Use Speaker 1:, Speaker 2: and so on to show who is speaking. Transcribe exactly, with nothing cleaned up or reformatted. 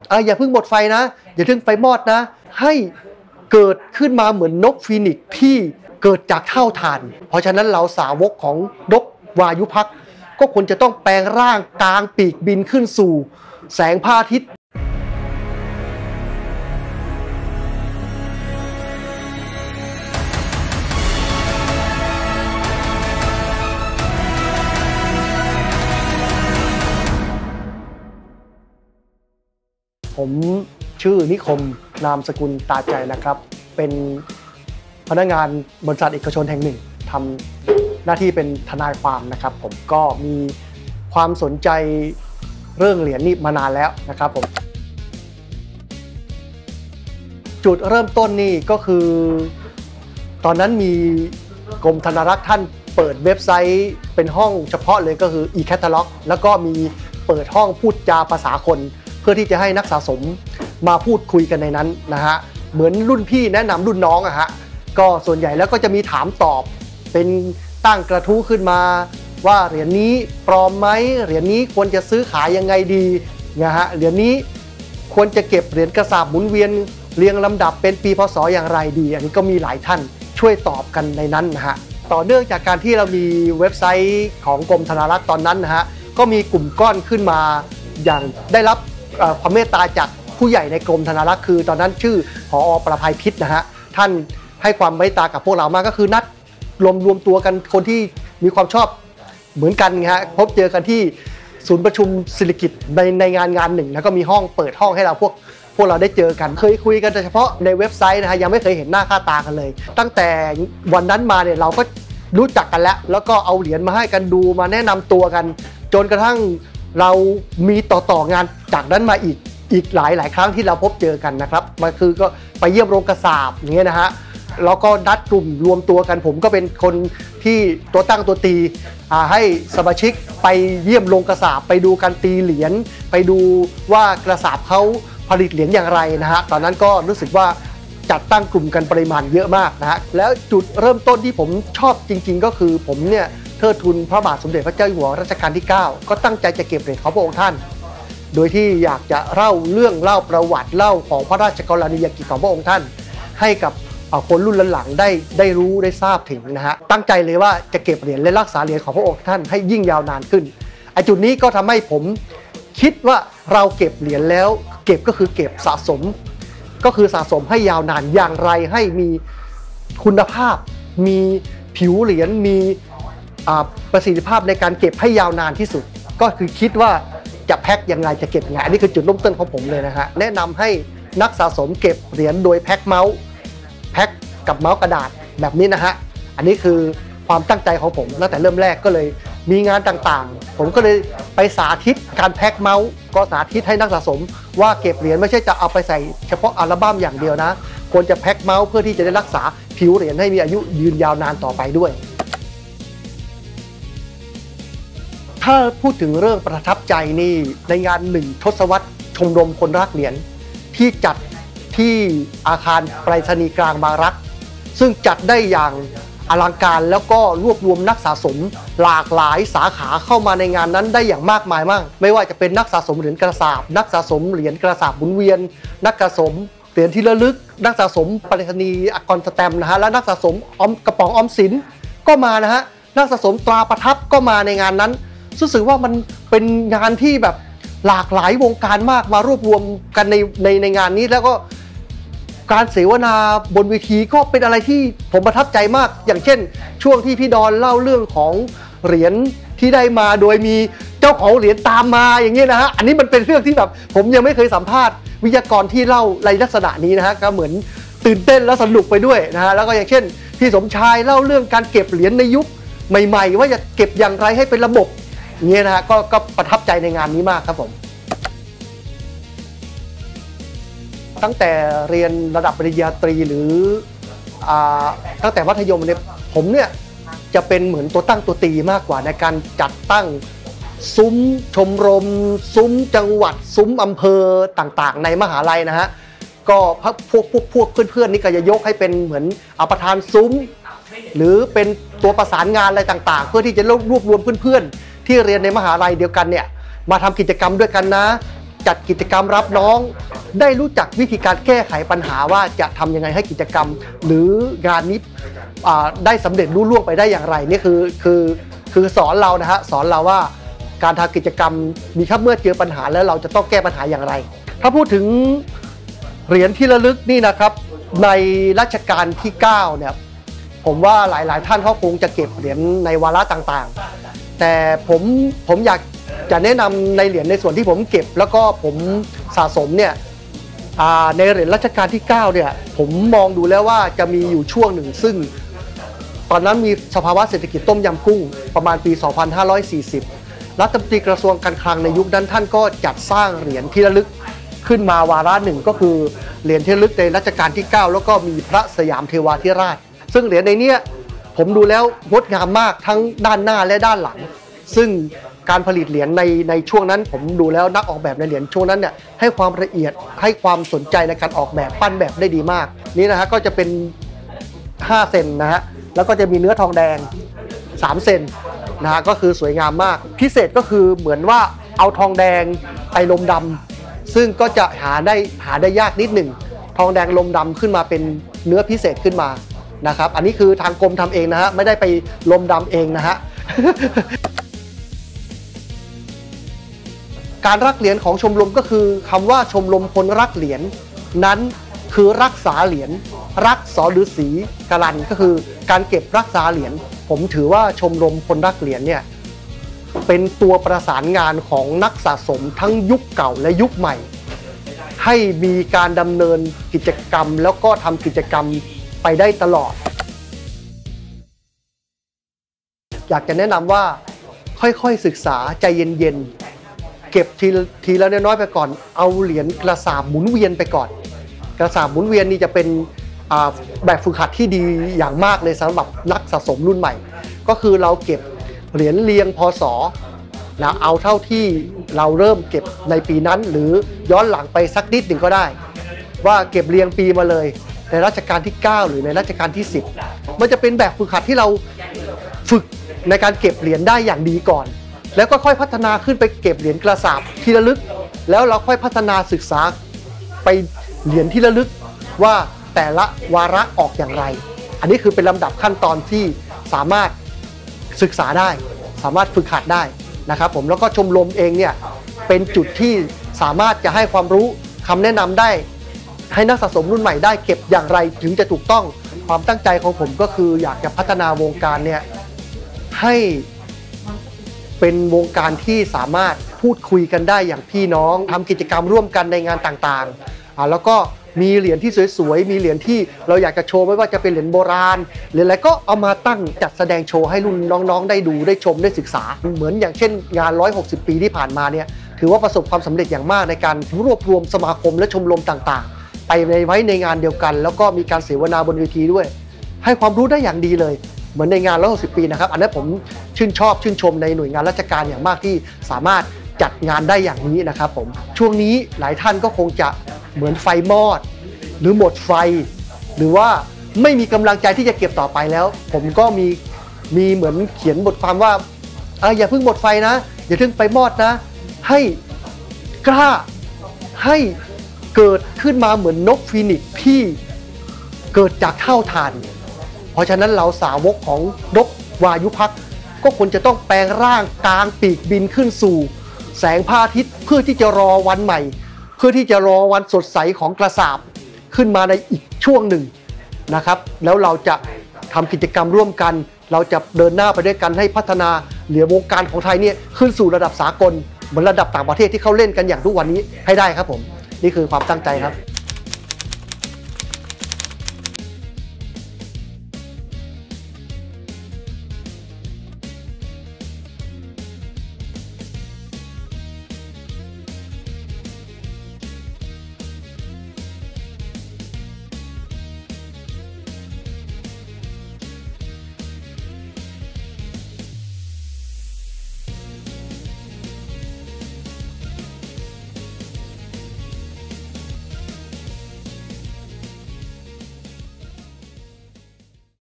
Speaker 1: อ่าอย่าเพิ่งหมดไฟนะอย่าเพิ่งไฟมอดนะให้เกิดขึ้นมาเหมือนนกฟีนิกซ์ที่เกิดจากเท่าฐานเพราะฉะนั้นเราสาวกของนกวายุพักษ์ก็ควรจะต้องแปลงร่างกลางปีกบินขึ้นสู่แสงพระอาทิตย์ผมชื่อนิคมนามสกุลตาใจนะครับเป็นพนักงานบริษัทเอกชนแห่งหนึ่งทำหน้าที่เป็นทนายความนะครับผมก็มีความสนใจเรื่องเหรียญนี้มานานแล้วนะครับผมจุดเริ่มต้นนี่ก็คือตอนนั้นมีกรมธนารักษ์ท่านเปิดเว็บไซต์เป็นห้องเฉพาะเลยก็คือ e-catalog แล้วก็มีเปิดห้องพูดจาภาษาคนเพื่อที่จะให้นักสะสมมาพูดคุยกันในนั้นนะฮะเหมือนรุ่นพี่แนะนำรุ่นน้องอะฮะก็ส่วนใหญ่แล้วก็จะมีถามตอบเป็นตั้งกระทู้ขึ้นมาว่าเหรียญนี้ปลอมไหมเหรียญนี้ควรจะซื้อขายยังไงดีนะฮะเหรียญนี้ควรจะเก็บเหรียญกระสาบหมุนเวียนเรียงลำดับเป็นปีพศอย่างไรดีอันนี้ก็มีหลายท่านช่วยตอบกันในนั้นนะฮะต่อเนื่องจากการที่เรามีเว็บไซต์ของกรมธนารักษ์ตอนนั้นนะฮะก็มีกลุ่มก้อนขึ้นมาอย่างได้รับความเมตตาจากผู้ใหญ่ในกรมธนารักษ์คือตอนนั้นชื่อผอ.ประภัยพิษนะฮะท่านให้ความเมตตากับพวกเรามากก็คือนัดรวมรวมตัวกันคนที่มีความชอบเหมือนกันฮะพบเจอกันที่ศูนย์ประชุมศิริกิติ์ในในงานงานหนึ่งแล้วก็มีห้องเปิดห้องให้เราพวกพวกเราได้เจอกันเคยคุยกันเฉพาะในเว็บไซต์นะฮะยังไม่เคยเห็นหน้าค่าตากันเลยตั้งแต่วันนั้นมาเนี่ยเราก็รู้จักกันแล้วแล้วก็เอาเหรียญมาให้กันดูมาแนะนำตัวกันจนกระทั่งเรามีต่อต่องานจากนั้นมาอีกอีกหลายหลายครั้งที่เราพบเจอกันนะครับมันคือก็ไปเยี่ยมโรงกระสาบอย่างเงี้ยนะฮะแล้วก็นัดกลุ่มรวมตัวกันผมก็เป็นคนที่ตัวตั้งตัวตีให้สมาชิกไปเยี่ยมโรงกระสาบไปดูการตีเหรียญไปดูว่ากระสาบเขาผลิตเหรียญอย่างไรนะฮะตอนนั้นก็รู้สึกว่าจัดตั้งกลุ่มกันปริมาณเยอะมากนะฮะแล้วจุดเริ่มต้นที่ผมชอบจริงๆก็คือผมเนี่ยเทิดทูนพระบาทสมเด็จพระเจ้าอยู่หัวรัชกาลที่เก้าก็ตั้งใจจะเก็บเหรียญของพระองค์ท่านโดยที่อยากจะเล่าเรื่องเล่าประวัติเล่าของพระราชกรณียกิจของพระองค์ท่านให้กับคนรุ่นหลังๆได้ได้รู้ได้ทราบถึงนะฮะตั้งใจเลยว่าจะเก็บเหรียญและรักษาเหรียญของพระองค์ท่านให้ยิ่งยาวนานขึ้นไอ้จุดนี้ก็ทำให้ผมคิดว่าเราเก็บเหรียญแล้วเก็บก็คือเก็บสะสมก็คือสะสมให้ยาวนานอย่างไรให้มีคุณภาพมีผิวเหรียญมีประสิทธิภาพในการเก็บให้ยาวนานที่สุดก็คือคิดว่าจะแพ็คยังไงจะเก็บยังไงอันนี้คือจุดเริ่มต้นของผมเลยนะฮะแนะนำให้นักสะสมเก็บเหรียญโดยแพ็คเมาส์แพ็คกับเมาส์กระดาษแบบนี้นะฮะอันนี้คือความตั้งใจของผมตั้งแต่เริ่มแรกก็เลยมีงานต่างๆผมก็เลยไปสาธิตการแพ็คเมาส์ก็สาธิตให้นักสะสมว่าเก็บเหรียญไม่ใช่จะเอาไปใส่เฉพาะอัลบั้มอย่างเดียวนะควรจะแพ็คเมาส์เพื่อที่จะได้รักษาผิวเหรียญให้มีอายุยืนยาวนานต่อไปด้วยถ้าพูดถึงเรื่องประทับใจนี่ในงานหนึ่งทศวรรษชมรมคนรักเหรียญที่จัดที่อาคารไปรษณีย์กลางบางรักซึ่งจัดได้อย่างอลังการแล้วก็รวบรวมนักสะสมหลากหลายสาขาเข้ามาในงานนั้นได้อย่างมากมายมากไม่ว่าจะเป็นนักสะสมเหรียญกระสาบนักสะสมเหรียญกระสาบหมุนเวียนนักสะสมเหรียญที่ระลึกนักสะสมไปรษณีย์อักษรสแตมป์นะฮะและนักสะสมออมกระป๋องออมสินก็มานะฮะนักสะสมตราประทับก็มาในงานนั้นรู้สึกว่ามันเป็นงานที่แบบหลากหลายวงการมากมารวบรวมกันในในในงานนี้แล้วก็การเสวนาบนเวทีก็เป็นอะไรที่ผมประทับใจมากอย่างเช่นช่วงที่พี่ดอนเล่าเรื่องของเหรียญที่ได้มาโดยมีเจ้าของเหรียญตามมาอย่างเงี้ยนะฮะอันนี้มันเป็นเรื่องที่แบบผมยังไม่เคยสัมภาษณ์วิทยากรที่เล่าในลักษณะนี้นะฮะก็เหมือนตื่นเต้นและสนุกไปด้วยนะฮะแล้วก็อย่างเช่นพี่สมชายเล่าเรื่องการเก็บเหรียญในยุคใหม่ๆว่าจะเก็บอย่างไรให้เป็นระบบอย่างเงี้ยนะฮะก็ก็ประทับใจในงานนี้มากครับผมตั้งแต่เรียนระดับปริญญาตรีหรืออ่าตั้งแต่มัธยมเนี่ยผมเนี่ยจะเป็นเหมือนตัวตั้งตัวตีมากกว่าในการจัดตั้งซุ้มชมรมซุ้มจังหวัดซุ้มอำเภอต่างๆในมหาลัยนะฮะก็พวกพวกพวกเพื่อนๆนี่ก็จะยกให้เป็นเหมือนเอาประธานซุ้มหรือเป็นตัวประสานงานอะไรต่างๆเพื่อที่จะรวบรวมเพื่อนๆที่เรียนในมหาลัยเดียวกันเนี่ยมาทำกิจกรรมด้วยกันนะจัดกิจกรรมรับน้องได้รู้จักวิธีการแก้ไขปัญหาว่าจะทำยังไงให้กิจกรรมหรืองานนี้ได้สำเร็จรุ่ล่วงไปได้อย่างไรนี่คือคือคือสอนเรานะฮะสอนเราว่าการทำกิจกรรมมีครับเมื่อเจอปัญหาแล้วเราจะต้องแก้ปัญหาอย่างไรถ้าพูดถึงเหรียญที่ระลึกนี่นะครับในรัชกาลที่เก้าเนี่ยผมว่าหลายๆท่านเขาคงจะเก็บเหรียญในวาระต่างๆแต่ผมผมอยากจะแนะนำในเหรียญในส่วนที่ผมเก็บแล้วก็ผมสะสมเนี่ยในเหรียญรัชกาลที่เก้าเนี่ยผมมองดูแล้วว่าจะมีอยู่ช่วงหนึ่งซึ่งตอนนั้นมีสภาวะเศรษฐกิจต้มยำกุ้งประมาณปี สองพันห้าร้อยสี่สิบ รัฐมนตรีกระทรวงการคลังในยุคนั้นท่านก็จัดสร้างเหรียญที่ระลึกขึ้นมาวาระหนึ่งก็คือเหรียญที่ระลึกในรัชกาลที่เก้าแล้วก็มีพระสยามเทวาธิราชซึ่งเหรียญในนี้ผมดูแล้วงดงามมากทั้งด้านหน้าและด้านหลังซึ่งการผลิตเหรียญในในช่วงนั้นผมดูแล้วนักออกแบบในเหรียญช่วงนั้นเนี่ยให้ความละเอียดให้ความสนใจในการออกแบบปั้นแบบได้ดีมากนี่นะฮะก็จะเป็นห้าเซนนะฮะแล้วก็จะมีเนื้อทองแดงสามเซนนะฮะก็คือสวยงามมากพิเศษก็คือเหมือนว่าเอาทองแดงไปลมดำซึ่งก็จะหาได้หาได้ยากนิดหนึ่งทองแดงลมดำขึ้นมาเป็นเนื้อพิเศษขึ้นมานะครับอันนี้คือทางกรมทำเองนะฮะไม่ได้ไปลมดำเองนะฮะ การรักเหรียญของชมรมก็คือคำว่าชมรมคนรักเหรียญนั้นคือรักษาเหรียญรักสอฤาษีกรันก็คือการเก็บรักษาเหรียญผมถือว่าชมรมคนรักเหรียญเนี่ยเป็นตัวประสานงานของนักสะสมทั้งยุคเก่าและยุคใหม่ให้มีการดำเนินกิจกรรมแล้วก็ทำกิจกรรมไปได้ตลอดอยากจะแนะนำว่าค่อยๆศึกษาใจเย็นๆเก็บทีทีละน้อยๆไปก่อนเอาเหรียญกระสาบหมุนเวียนไปก่อนกระสาบหมุนเวียนนี่จะเป็นแบบฝึกหัดที่ดีอย่างมากเลยสำหรับนักสะสมรุ่นใหม่ก็คือเราเก็บเหรียญเรียงพศนะเอาเท่าที่เราเริ่มเก็บในปีนั้นหรือย้อนหลังไปสักนิดหนึ่งก็ได้ว่าเก็บเรียงปีมาเลยในรัชกาลที่เก้าหรือในรัชกาลที่สิบมันจะเป็นแบบฝึกหัดที่เราฝึกในการเก็บเหรียญได้อย่างดีก่อนแล้วก็ค่อยพัฒนาขึ้นไปเก็บเหรียญกระสาบที่ระลึกแล้วเราค่อยพัฒนาศึกษาไปเหรียญที่ระลึกว่าแต่ละวาระออกอย่างไรอันนี้คือเป็นลำดับขั้นตอนที่สามารถศึกษาได้สามารถฝึกหัดได้นะครับผมแล้วก็ชมรมเองเนี่ยเป็นจุดที่สามารถจะให้ความรู้คำแนะนำได้ให้นักสะสมรุ่นใหม่ได้เก็บอย่างไรถึงจะถูกต้องความตั้งใจของผมก็คืออยากจะพัฒนาวงการเนี่ยให้เป็นวงการที่สามารถพูดคุยกันได้อย่างพี่น้องทำกิจกรรมร่วมกันในงานต่างๆอ่าแล้วก็มีเหรียญที่สวยๆมีเหรียญที่เราอยากจะโชว์ไม่ว่าจะเป็นเหรียญโบราณหรืออะไรก็เอามาตั้งจัดแสดงโชว์ให้รุ่นน้องๆได้ดูได้ชมได้ศึกษาเหมือนอย่างเช่นงานหนึ่งร้อยหกสิบปีที่ผ่านมาเนี่ยถือว่าประสบความสำเร็จอย่างมากในการรวบรวมสมาคมและชมรมต่างๆไปในไว้ในงานเดียวกันแล้วก็มีการเสวนาบนเวทีด้วยให้ความรู้ได้อย่างดีเลยเหมือนในงานหนึ่งร้อยหกสิบปีนะครับอันนั้นผมชื่นชอบชื่นชมในหน่วยงานราชการอย่างมากที่สามารถจัดงานได้อย่างนี้นะครับผมช่วงนี้หลายท่านก็คงจะเหมือนไฟมอดหรือหมดไฟหรือว่าไม่มีกำลังใจที่จะเก็บต่อไปแล้วผมก็มีมีเหมือนเขียนบทความว่าเอออย่าเพิ่งหมดไฟนะอย่าเพิ่งไฟมอดนะให้กล้าให้เกิดขึ้นมาเหมือนนกฟีนิกซ์ที่เกิดจากเท่าฐานเพราะฉะนั้นเราสาวกของนกวายุพักษ์ก็ควรจะต้องแปลงร่างกลางปีกบินขึ้นสู่แสงพระอาทิตย์เพื่อที่จะรอวันใหม่เพื่อที่จะรอวันสดใสของกระสาบขึ้นมาในอีกช่วงหนึ่งนะครับแล้วเราจะทำกิจกรรมร่วมกันเราจะเดินหน้าไปด้วยกันให้พัฒนาเหลือวงการของไทยเนี่ยขึ้นสู่ระดับสากลเหมือนระดับต่างประเทศที่เขาเล่นกันอย่างทุกวันนี้ให้ได้ครับผมนี่คือความตั้งใจครับ